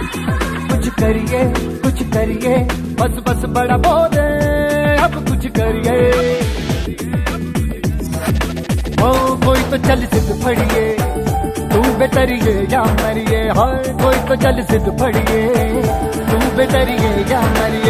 कुछ करिए बस बस बड़ा बोले, अब कुछ करिए। ओ कोई तो चल सिद्ध फड़िए, तू बेतरिए या मरिए। हाय कोई तो चल सिद्ध फड़िए, तू बेतरिए या मरिए।